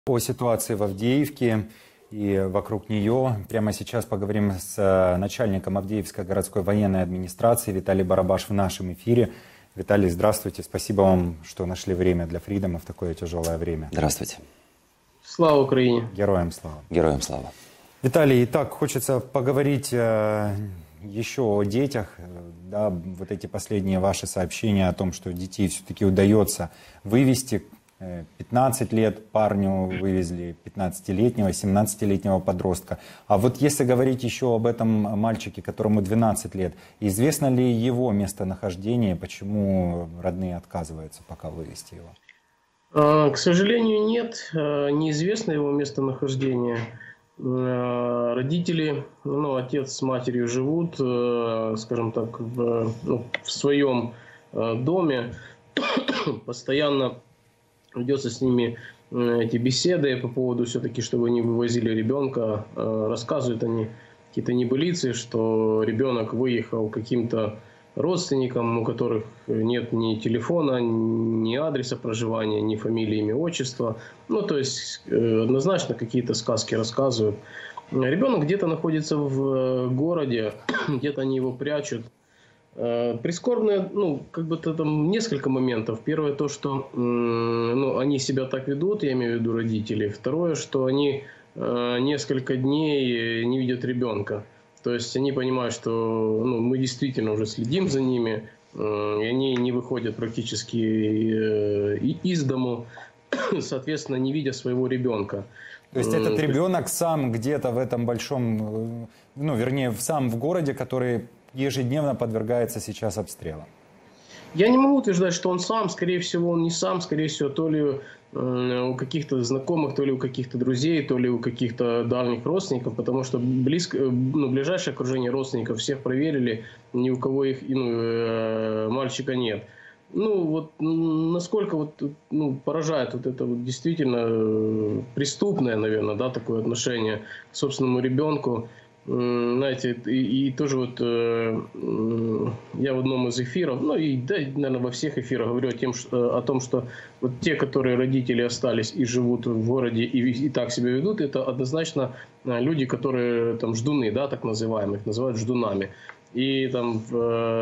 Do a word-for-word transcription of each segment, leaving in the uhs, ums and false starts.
О ситуации в Авдеевке и вокруг нее. Прямо сейчас поговорим с начальником Авдеевской городской военной администрации Виталий Барабаш в нашем эфире. Виталий, здравствуйте. Спасибо вам, что нашли время для Фридома в такое тяжелое время. Здравствуйте. Слава Украине. Героям слава. Героям слава. Виталий, итак, хочется поговорить э, еще о детях. Да, вот эти последние ваши сообщения о том, что детей все-таки удается вывести. пятнадцать лет парню вывезли, пятнадцатилетнего, семнадцатилетнего подростка. А вот если говорить еще об этом мальчике, которому двенадцать лет, известно ли его местонахождение, почему родные отказываются пока вывести его? К сожалению, нет, неизвестно его местонахождение. Родители, ну, отец с матерью живут, скажем так, в, ну, в своем доме, постоянно ведется с ними эти беседы по поводу все-таки, чтобы они вывозили ребенка. Рассказывают они какие-то небылицы, что ребенок выехал каким-то родственникам, у которых нет ни телефона, ни адреса проживания, ни фамилии, имя, отчества. Ну, то есть однозначно какие-то сказки рассказывают. Ребенок где-то находится в городе, где-то они его прячут. Прискорбно, ну, как бы там несколько моментов. Первое то, что ну, они себя так ведут, я имею в виду родителей. Второе, что они несколько дней не видят ребенка. То есть они понимают, что ну, мы действительно уже следим за ними, и они не выходят практически из дому, соответственно, не видя своего ребенка. То есть этот ребенок сам где-то в этом большом, ну, вернее, сам в городе, который ежедневно подвергается сейчас обстрелам? Я не могу утверждать, что он сам. Скорее всего, он не сам. Скорее всего, то ли у каких-то знакомых, то ли у каких-то друзей, то ли у каких-то дальних родственников. Потому что близко, ну, ближайшее окружение родственников всех проверили. Ни у кого их, ну, мальчика нет. Ну, вот насколько вот, ну, поражает вот это вот действительно преступное, наверное, да, такое отношение к собственному ребенку. Знаете, и, и тоже вот э, я в одном из эфиров, ну и, да, наверное, во всех эфирах говорю о, тем, что, о том, что вот те, которые родители остались и живут в городе и, и так себя ведут, это однозначно люди, которые там ждуны, да, так называемых, называют ждунами. И там в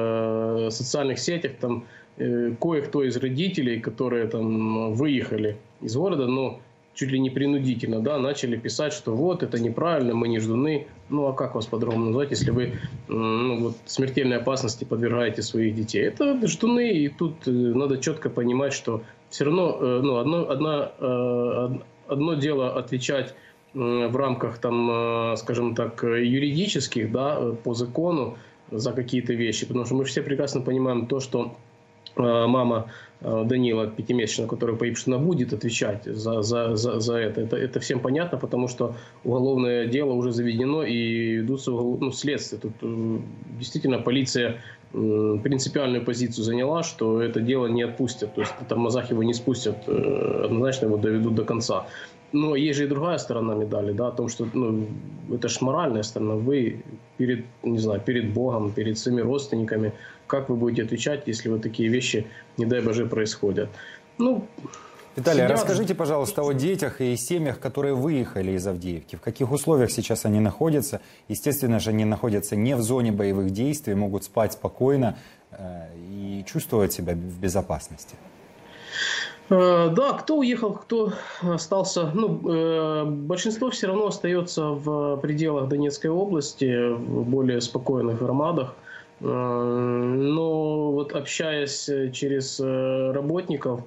э, социальных сетях там э, кое-кто из родителей, которые там выехали из города, но чуть ли не принудительно, да, начали писать, что вот, это неправильно, мы не ждуны. Ну, а как вас по-другому назвать, если вы ну, вот, смертельной опасности подвергаете своих детей? Это ждуны, и тут надо четко понимать, что все равно ну, одно, одно, одно дело отвечать в рамках, там, скажем так, юридических, да, по закону за какие-то вещи, потому что мы все прекрасно понимаем то, что мама Данила, пятимесячного, которая погибшая, она будет отвечать за, за, за, за это. это. Это всем понятно, потому что уголовное дело уже заведено и ведутся ну, следствие. Тут действительно полиция принципиальную позицию заняла, что это дело не отпустят. То есть на тормозах его не спустят, однозначно его доведут до конца. Но есть же и другая сторона медали, да, о том, что ну, это ж моральная сторона. Вы перед, не знаю, перед Богом, перед своими родственниками, как вы будете отвечать, если вот такие вещи, не дай Боже, происходят? Ну, Виталий, сидят... расскажите, пожалуйста, о детях и семьях, которые выехали из Авдеевки. В каких условиях сейчас они находятся? Естественно же, они находятся не в зоне боевых действий, могут спать спокойно э, и чувствовать себя в безопасности. Да, кто уехал, кто остался. Ну, большинство все равно остается в пределах Донецкой области, в более спокойных громадах. Но вот общаясь через работников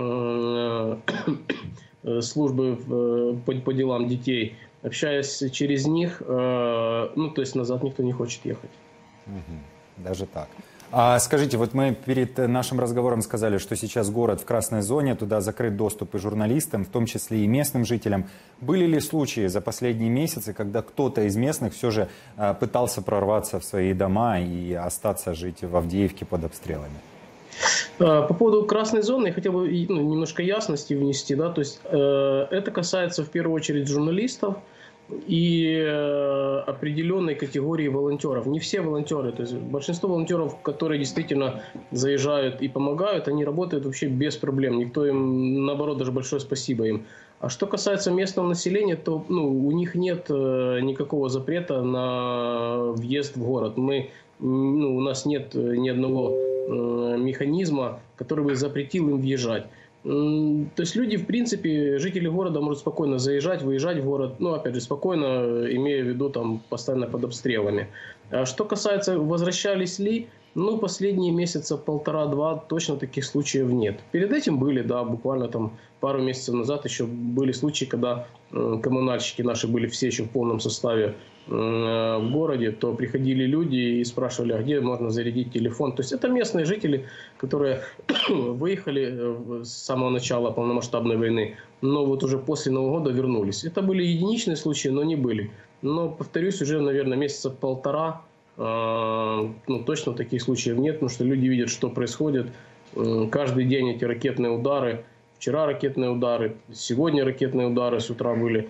службы по, по делам детей, общаясь через них, ну, то есть назад никто не хочет ехать. Даже так. А скажите, вот мы перед нашим разговором сказали, что сейчас город в красной зоне, туда закрыт доступ и журналистам, в том числе и местным жителям. Были ли случаи за последние месяцы, когда кто-то из местных все же пытался прорваться в свои дома и остаться жить в Авдеевке под обстрелами? По поводу красной зоны я хотел бы ну, немножко ясности внести. Да? То есть, э, это касается в первую очередь журналистов и э, определенной категории волонтеров. Не все волонтеры, то есть большинство волонтеров, которые действительно заезжают и помогают, они работают вообще без проблем. Никто им, наоборот, даже большое спасибо им. А что касается местного населения, то ну, у них нет э, никакого запрета на въезд в город. Мы, ну, у нас нет ни одного э, механизма, который бы запретил им въезжать. То есть люди, в принципе, жители города могут спокойно заезжать, выезжать в город, ну, опять же, спокойно, имея в виду, там, постоянно под обстрелами. А что касается, возвращались ли, ну, последние месяца полтора-два точно таких случаев нет. Перед этим были, да, буквально там пару месяцев назад еще были случаи, когда э, коммунальщики наши были все еще в полном составе э, в городе, то приходили люди и спрашивали, а где можно зарядить телефон. То есть это местные жители, которые выехали с самого начала полномасштабной войны, но вот уже после Нового года вернулись. Это были единичные случаи, но не были. Но, повторюсь, уже, наверное, месяца полтора, э, ну, точно таких случаев нет, потому что люди видят, что происходит. Э, каждый день эти ракетные удары. Вчера ракетные удары, сегодня ракетные удары с утра были.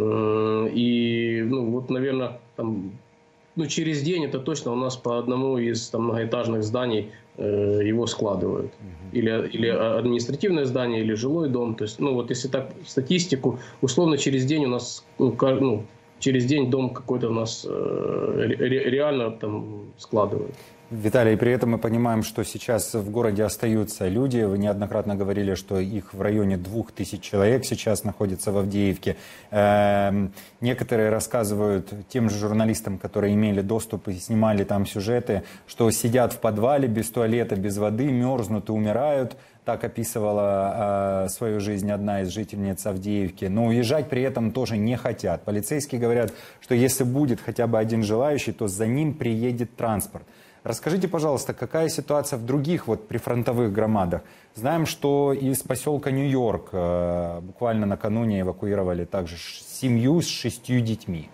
И, ну, вот, наверное, там, ну, через день это точно у нас по одному из там, многоэтажных зданий э, его складывают. Или, или административное здание, или жилой дом. То есть, ну, вот если так статистику, условно через день у нас, ну, ну через день дом какой-то у нас э, ре, реально там складывают. Виталий, при этом мы понимаем, что сейчас в городе остаются люди. Вы неоднократно говорили, что их в районе двух тысяч человек сейчас находится в Авдеевке. Эм, некоторые рассказывают тем же журналистам, которые имели доступ и снимали там сюжеты, что сидят в подвале без туалета, без воды, мерзнут и умирают. Так описывала э, свою жизнь одна из жительниц Авдеевки. Но уезжать при этом тоже не хотят. Полицейские говорят, что если будет хотя бы один желающий, то за ним приедет транспорт. Расскажите, пожалуйста, какая ситуация в других вот прифронтовых громадах? Знаем, что из поселка Нью-Йорк э, буквально накануне эвакуировали также семью с шестью детьми.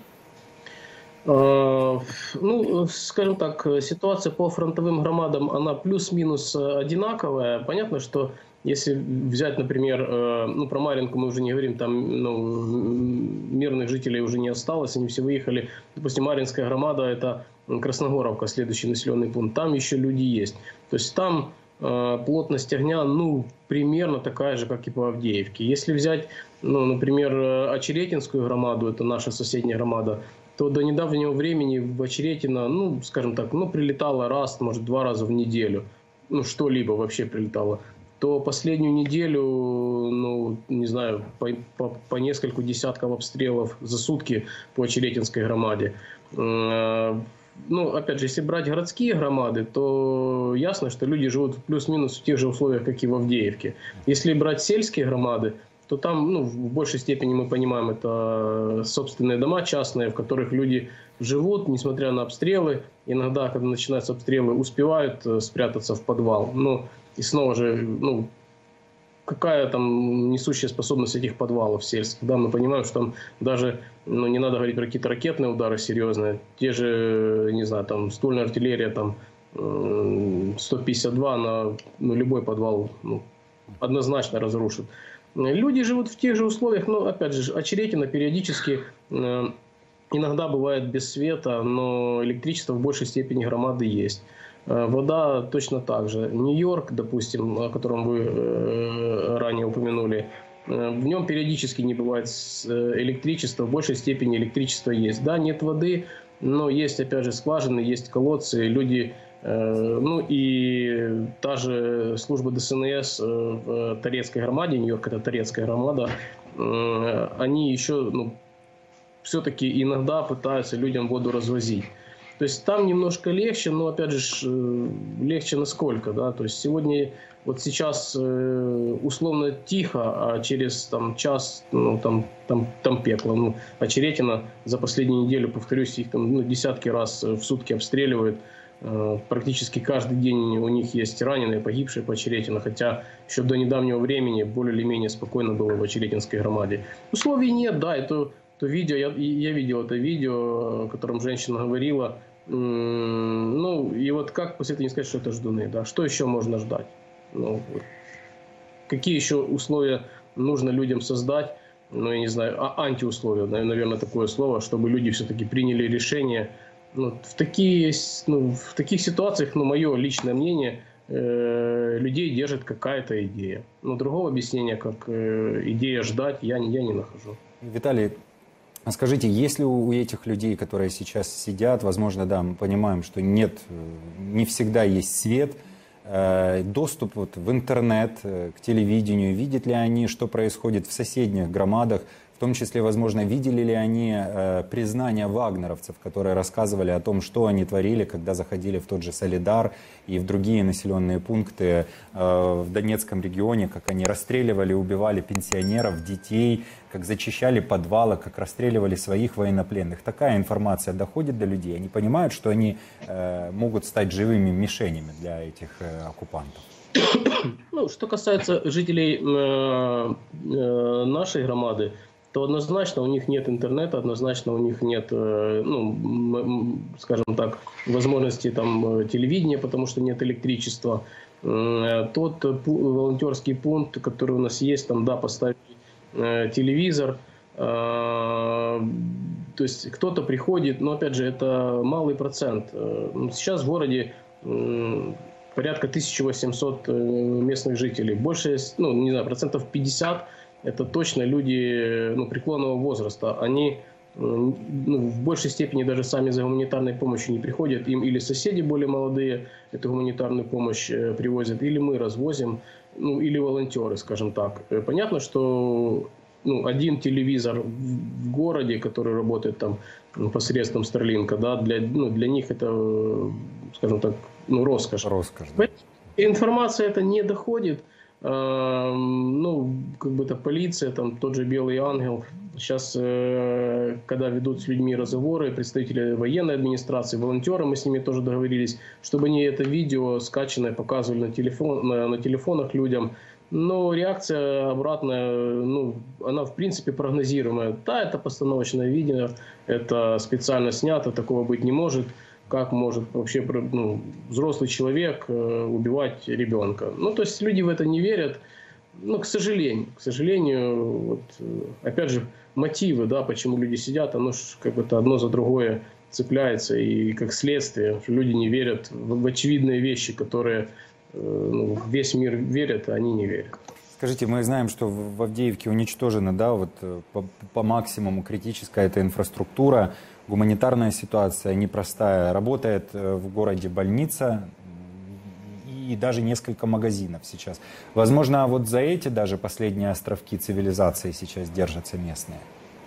Э, ну, скажем так, ситуация по фронтовым громадам, она плюс-минус одинаковая. Понятно, что если взять, например, э, ну, про Марьинку мы уже не говорим, там ну, мирных жителей уже не осталось, они все выехали. Допустим, Марьинская громада – это Красногоровка, следующий населенный пункт, там еще люди есть. То есть там э, плотность огня, ну, примерно такая же, как и по Авдеевке. Если взять, ну, например, Очеретинскую громаду, это наша соседняя громада, то до недавнего времени в Очеретино, ну, скажем так, ну, прилетало раз, может, два раза в неделю, ну, что-либо вообще прилетало. То последнюю неделю, ну, не знаю, по, по, по нескольку десятков обстрелов за сутки по Очеретинской громаде. Ну, опять же, если брать городские громады, то ясно, что люди живут плюс-минус в тех же условиях, как и в Авдеевке. Если брать сельские громады, то там, ну, в большей степени мы понимаем, это собственные дома частные, в которых люди живут, несмотря на обстрелы. Иногда, когда начинаются обстрелы, успевают спрятаться в подвал. Ну, и снова же, ну, какая там несущая способность этих подвалов сельских? Да, мы понимаем, что там даже, ну, не надо говорить про какие-то ракетные удары серьезные. Те же, не знаю, там, ствольная артиллерия, там, сто пятьдесят два на ну, любой подвал, ну, однозначно разрушит. Люди живут в тех же условиях, но, опять же, Очеретино периодически, э, иногда бывает без света, но электричество в большей степени громады есть. Э, вода точно так же. Нью-Йорк, допустим, о котором вы э, ранее упомянули, э, в нем периодически не бывает электричества, в большей степени электричество есть. Да, нет воды, но есть, опять же, скважины, есть колодцы, люди... Ну и та же служба ДСНС в Торецкой громаде, Нью-Йорк это Торецкая громада, они еще, ну, все-таки иногда пытаются людям воду развозить. То есть там немножко легче, но опять же легче насколько, да, то есть сегодня, вот сейчас условно тихо, а через там, час, ну, там, там, там пекло. Ну, Очеретино за последнюю неделю, повторюсь, их там ну, десятки раз в сутки обстреливают. Практически каждый день у них есть раненые, погибшие по Очеретино, хотя еще до недавнего времени более или менее спокойно было в Очеретинской громаде. Условий нет, да, это то видео, я, я видел это видео, о котором женщина говорила. Ну, и вот как после этого не сказать, что это ждуны, да, что еще можно ждать? Ну, вот. Какие еще условия нужно людям создать, ну, я не знаю, а антиусловия, наверное, такое слово, чтобы люди все-таки приняли решение. Ну, в, такие, ну, в таких ситуациях, ну, мое личное мнение, э, людей держит какая-то идея. Но другого объяснения, как э, идея ждать, я, я не нахожу. Виталий, скажите, есть ли у этих людей, которые сейчас сидят, возможно, да, мы понимаем, что нет, не всегда есть свет, доступ вот в интернет, к телевидению, видят ли они, что происходит в соседних громадах, в том числе, возможно, видели ли они э, признания вагнеровцев, которые рассказывали о том, что они творили, когда заходили в тот же Солидар и в другие населенные пункты э, в Донецком регионе, как они расстреливали, убивали пенсионеров, детей, как зачищали подвалы, как расстреливали своих военнопленных. Такая информация доходит до людей. Они понимают, что они э, могут стать живыми мишенями для этих э, оккупантов. Ну, что касается жителей э, э, нашей громады, то однозначно у них нет интернета, однозначно у них нет, ну, скажем так, возможности там телевидения, потому что нет электричества. Тот волонтерский пункт, который у нас есть, там, да, поставили телевизор, то есть кто-то приходит, но опять же это малый процент. Сейчас в городе порядка тысяча восемьсот местных жителей, больше, ну, не знаю, процентов пятьдесят. Это точно люди, ну, преклонного возраста. Они, ну, в большей степени даже сами за гуманитарной помощью не приходят. Им или соседи более молодые эту гуманитарную помощь привозят, или мы развозим, ну, или волонтеры, скажем так. Понятно, что, ну, один телевизор в городе, который работает там посредством Старлинка, да, для, ну, для них это, скажем так, ну, роскошь. Роскошь, да. Информация эта не доходит. Ну, как бы это полиция, там тот же Белый Ангел. Сейчас, когда ведут с людьми разговоры, представители военной администрации, волонтеры, мы с ними тоже договорились, чтобы они это видео скачанное показывали на, телефон, на, на телефонах людям. Но реакция обратная, ну, она в принципе прогнозируемая. Да, это постановочное видео, это специально снято, такого быть не может. Как может вообще, ну, взрослый человек э, убивать ребенка? Ну, то есть люди в это не верят. Ну, к сожалению, к сожалению, вот, опять же, мотивы, да, почему люди сидят, оно ж как бы-то одно за другое цепляется. И как следствие, люди не верят в, в очевидные вещи, которые э, ну, весь мир верит, а они не верят. Скажите, мы знаем, что в Авдеевке уничтожена, да, вот по, по максимуму критическая эта инфраструктура, гуманитарная ситуация непростая. Работает в городе больница и даже несколько магазинов сейчас. Возможно, вот за эти даже последние островки цивилизации сейчас держатся местные.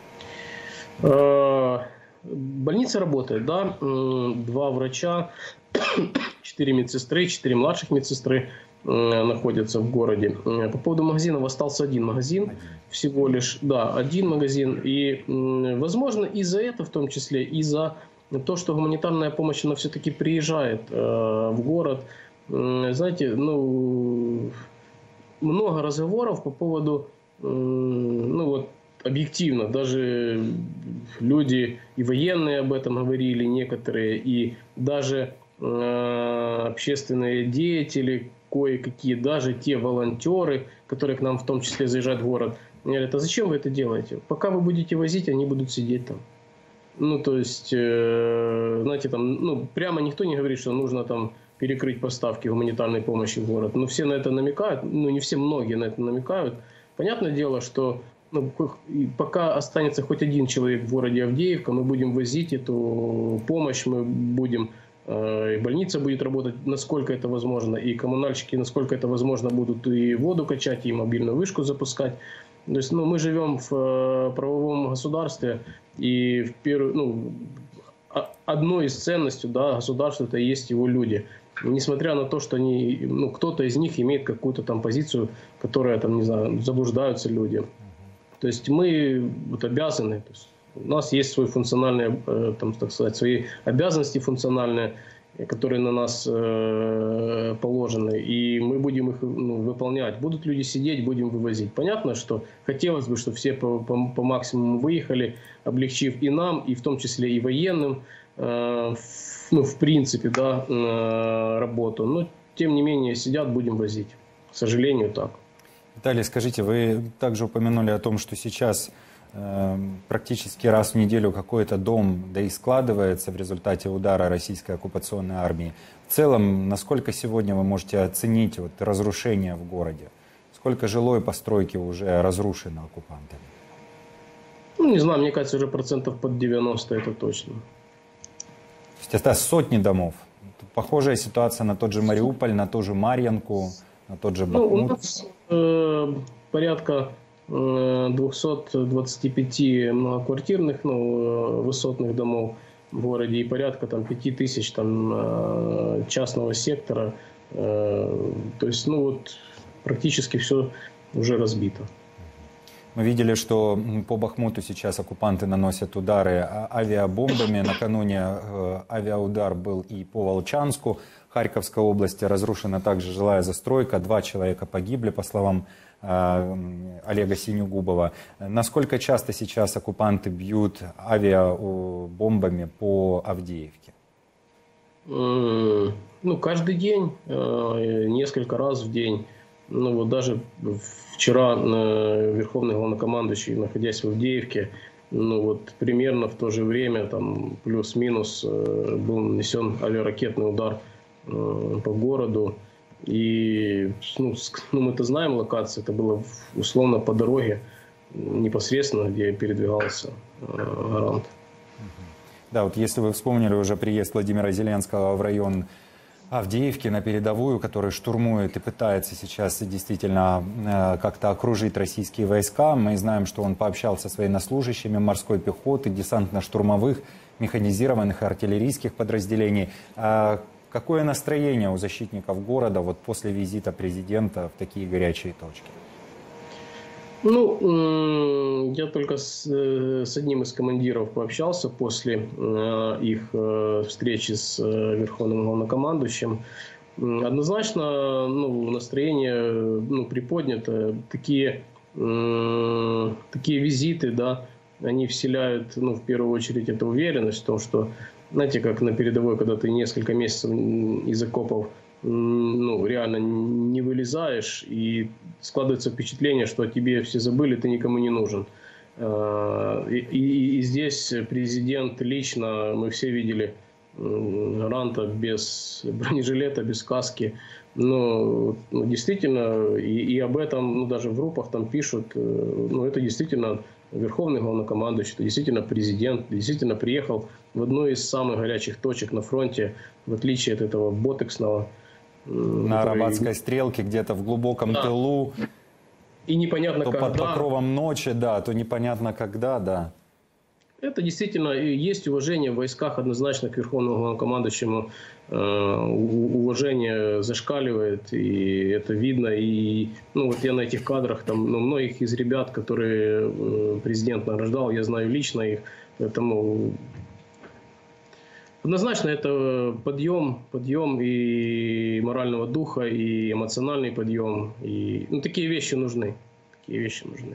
Больница работает, да, два врача, четыре медсестры, четыре младших медсестры находятся в городе. По поводу магазинов остался один магазин, всего лишь, да, один магазин. И, возможно, из-за этого, в том числе, из-за того, что гуманитарная помощь, она все-таки приезжает э, в город. Знаете, ну, много разговоров по поводу, э, ну вот, объективно, даже люди и военные об этом говорили, некоторые, и даже э, общественные деятели, кое-какие, даже те волонтеры, которые к нам в том числе заезжают в город, говорят: а зачем вы это делаете? Пока вы будете возить, они будут сидеть там. Ну, то есть, э, знаете, там, ну, прямо никто не говорит, что нужно там перекрыть поставки гуманитарной помощи в город. Но все на это намекают, ну, не все, многие на это намекают. Понятное дело, что, ну, пока останется хоть один человек в городе Авдеевка, мы будем возить эту помощь, мы будем... И больница будет работать, насколько это возможно, и коммунальщики, насколько это возможно, будут и воду качать, и мобильную вышку запускать. То есть, ну, мы живем в правовом государстве, и в первую, ну, одной из ценностей, да, государства — это и есть его люди. И несмотря на то, что они, ну, кто-то из них имеет какую-то там позицию, которая, там, не знаю, заблуждаются люди. То есть мы вот обязаны... То есть, у нас есть свои функциональные, там, так сказать, свои обязанности функциональные, которые на нас э, положены, и мы будем их, ну, выполнять. Будут люди сидеть, будем вывозить. Понятно, что хотелось бы, чтобы все по, по, по максимуму выехали, облегчив и нам, и в том числе и военным, э, в, ну, в принципе, да, э, работу. Но, тем не менее, сидят, будем возить. К сожалению, так. Виталий, скажите, вы также упомянули о том, что сейчас практически раз в неделю какой-то дом, да и складывается в результате удара российской оккупационной армии. В целом, насколько сегодня вы можете оценить вот разрушение в городе? Сколько жилой постройки уже разрушено оккупантами? Ну, не знаю, мне кажется, уже процентов под девяносто это точно. То есть это сотни домов. Похожая ситуация на тот же Мариуполь, на ту же Марьинку, на тот же Бахмут. Ну, у нас э, порядка э, двухсот двадцати пяти многоквартирных, ну, высотных домов в городе и порядка там пяти тысяч там э, частного сектора. Э, то есть, ну вот, практически все уже разбито. Мы видели, что по Бахмуту сейчас оккупанты наносят удары авиабомбами. Накануне авиаудар был и по Волчанску. Харьковской области разрушена также жилая застройка. Два человека погибли, по словам Олега Синегубова. Насколько часто сейчас оккупанты бьют авиабомбами по Авдеевке? Ну, каждый день, несколько раз в день. Ну вот даже вчера верховный главнокомандующий, находясь в Авдеевке, ну вот примерно в то же время, там плюс-минус, был нанесен авиаракетный удар по городу. И ну, ну, мы-то знаем локацию, это было условно по дороге, непосредственно, где передвигался Гарант. Да, вот если вы вспомнили уже приезд Владимира Зеленского в район Авдеевки на передовую, который штурмует и пытается сейчас действительно э, как-то окружить российские войска. Мы знаем, что он пообщался со своими военнослужащими морской пехоты, десантно-штурмовых, механизированных и артиллерийских подразделений. А какое настроение у защитников города вот после визита президента в такие горячие точки? Ну, я только с, с одним из командиров пообщался после их встречи с верховным главнокомандующим. Однозначно, ну, настроение, ну, приподнято. Такие, такие визиты, да, они вселяют, ну, в первую очередь, эту уверенность в том, что, знаете, как на передовой, когда ты несколько месяцев из окопов, ну, реально не вылезаешь, и складывается впечатление, что о тебе все забыли, ты никому не нужен. И, и, и здесь президент лично, мы все видели Гаранта без бронежилета, без каски. Но ну, действительно, и, и об этом, ну, даже в группах там пишут, ну, это действительно верховный главнокомандующий, это действительно президент, действительно приехал в одну из самых горячих точек на фронте, в отличие от этого ботексного. На который... Арабатской стрелке, где-то в глубоком да. тылу. И непонятно то когда. под покровом ночи, да, то непонятно когда, да. Это действительно есть уважение в войсках однозначно к верховному главнокомандующему. Уважение зашкаливает, и это видно. И ну, вот я на этих кадрах, там, ну, многих из ребят, которые президент награждал, я знаю лично их, поэтому... Однозначно это подъем, подъем и морального духа, и эмоциональный подъем. И, ну, такие вещи нужны. Такие вещи нужны.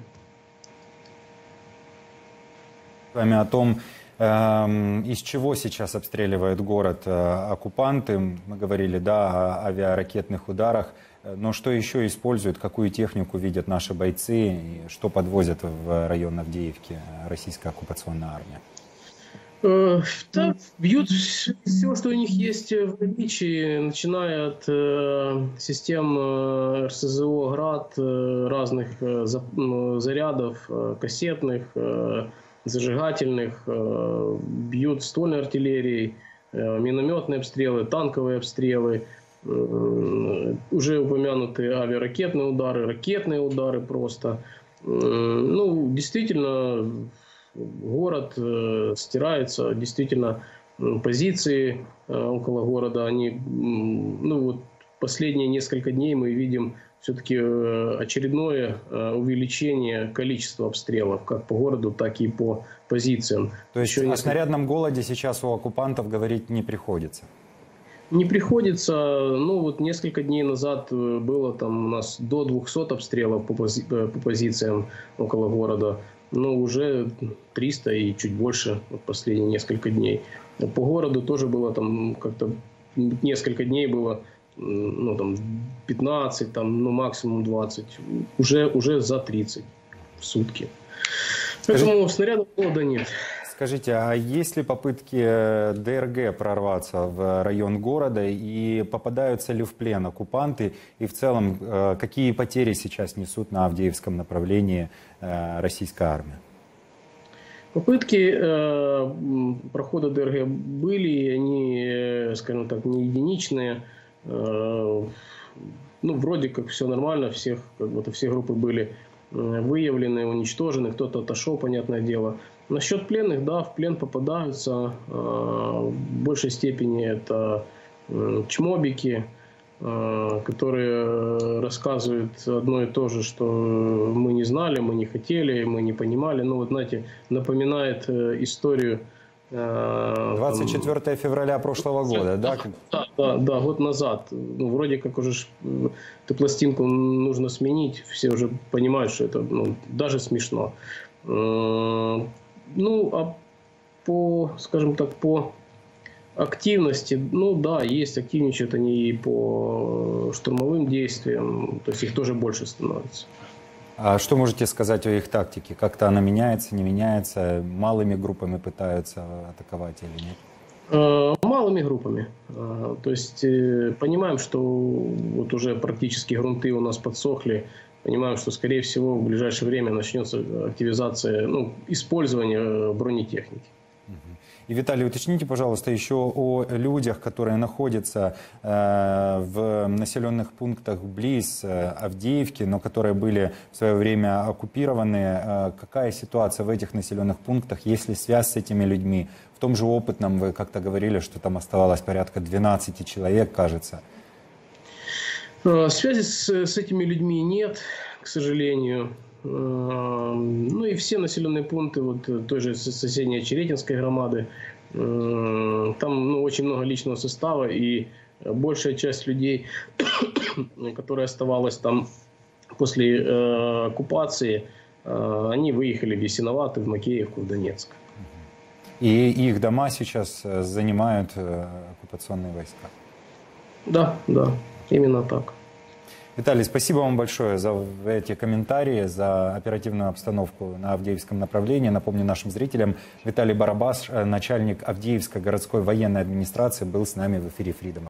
С вами о том, э, из чего сейчас обстреливают город э, оккупанты. Мы говорили, да, о авиаракетных ударах. Но что еще используют, какую технику видят наши бойцы, и что подвозят в район Авдеевки российская оккупационная армия? Да, бьют все, что у них есть в наличии, начиная от э, систем э, эр эс зэ о «Град», э, разных э, за, э, зарядов, э, кассетных, э, зажигательных, э, бьют ствольной артиллерией, э, минометные обстрелы, танковые обстрелы, э, уже упомянутые авиаракетные удары, ракетные удары просто. Э, ну, действительно... Город э, стирается, действительно, позиции э, около города, они, ну вот последние несколько дней мы видим все-таки э, очередное э, увеличение количества обстрелов, как по городу, так и по позициям. То есть Еще о несколько... снарядном голоде сейчас у оккупантов говорить не приходится? Не приходится. Ну вот несколько дней назад было там у нас до двухсот обстрелов по, пози... по позициям около города. Но уже триста и чуть больше вот последние несколько дней. По городу тоже было там как-то несколько дней было, ну там пятнадцать, там, ну максимум двадцать, уже, уже за тридцать в сутки. Скажи... Поэтому снарядов голода нет. Скажите, а есть ли попытки ДРГ прорваться в район города и попадаются ли в плен оккупанты? И в целом, какие потери сейчас несут на Авдеевском направлении российская армия? Попытки э, прохода ДРГ были, и они, скажем так, не единичные. Э, ну, вроде как все нормально, всех, как будто все группы были выявлены, уничтожены, кто-то отошел, понятное дело. Насчет пленных, да, в плен попадаются. Э, в большей степени это э, чмобики, которые рассказывают одно и то же, что мы не знали, мы не хотели, мы не понимали. Ну, вот, знаете, напоминает историю... двадцать четвёртого февраля прошлого года, да? Да, да, да, год назад. Ну, вроде как уже эту пластинку нужно сменить, все уже понимают, что это ну, даже смешно. Ну, а по, скажем так, по... активности, ну да, есть, активничают они и по штурмовым действиям, то есть их тоже больше становится. А что можете сказать о их тактике? Как-то она меняется, не меняется? Малыми группами пытаются атаковать или нет? Малыми группами. То есть понимаем, что вот уже практически грунты у нас подсохли, понимаем, что скорее всего в ближайшее время начнется активизация, ну, использование бронетехники. И, Виталий, уточните, пожалуйста, еще о людях, которые находятся э, в населенных пунктах близ э, Авдеевки, но которые были в свое время оккупированы. Э, какая ситуация в этих населенных пунктах? Есть ли связь с этими людьми? В том же Опытном вы как-то говорили, что там оставалось порядка двенадцати человек, кажется. Связи с, с этими людьми нет, к сожалению. Ну и все населенные пункты вот той же соседней Очеретинской громады, там ну, очень много личного состава, и большая часть людей, которая оставалась там после э, оккупации, э, они выехали в Ясиноваты, в Макеевку, в Донецк. И их дома сейчас занимают оккупационные войска? Да, да, именно так. Виталий, спасибо вам большое за эти комментарии, за оперативную обстановку на Авдеевском направлении. Напомню нашим зрителям, Виталий Барабаш, начальник Авдеевской городской военной администрации, был с нами в эфире Freedom.